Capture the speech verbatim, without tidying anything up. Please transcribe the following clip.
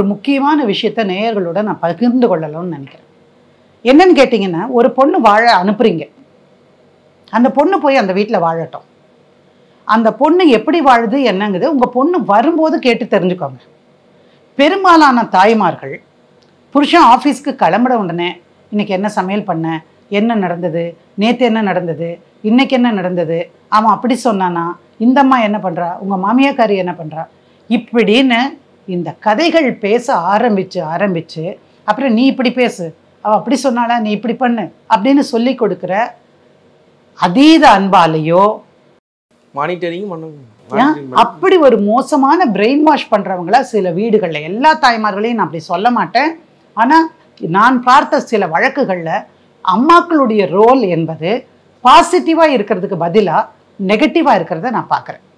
ஒரு முக்கியமான விஷயத்தை நேயர்களோட நான் பகிர்ந்து கொள்ளலாம்னு நினைக்கிறேன். என்னன்னு கேட்டிங்கன்னா, ஒரு பொண்ணு வாழ அனுப்புறீங்க. அந்த பொண்ணு போய் அந்த வீட்டில் வாழட்டும். அந்த பொண்ணு எப்படி வாழுது என்னங்குது உங்கள் பொண்ணு வரும்போது கேட்டு தெரிஞ்சுக்கோங்க. பெரும்பாலான தாய்மார்கள் புருஷன் ஆஃபீஸ்க்கு கிளம்புற உடனே இன்னைக்கு என்ன சமையல் பண்ண, என்ன நடந்தது, நேற்று என்ன நடந்தது, இன்னைக்கு என்ன நடந்தது, அவன் அப்படி சொன்னானா, இந்த அம்மா என்ன பண்ணுறா, உங்கள் மாமியாக்காரி என்ன பண்ணுறா, இப்படின்னு இந்த கதைகள் பேச ஆரம்பித்து ஆரம்பித்து அப்புறம் நீ இப்படி பேசு, அவள் அப்படி சொன்னாலா, நீ இப்படி பண்ணு அப்படின்னு சொல்லி கொடுக்குற அதீத அன்பாலேயோ மானிட்டரிங் அப்படி ஒரு மோசமான பிரெயின் வாஷ் பண்ணுறவங்களா சில வீடுகளில், எல்லா தாய்மார்களையும் நான் அப்படி சொல்ல மாட்டேன், ஆனால் நான் பார்த்த சில வழக்குகளில் அம்மாக்களுடைய ரோல் என்பது பாசிட்டிவாக இருக்கிறதுக்கு பதிலாக நெகட்டிவாக இருக்கிறத நான் பார்க்குறேன்.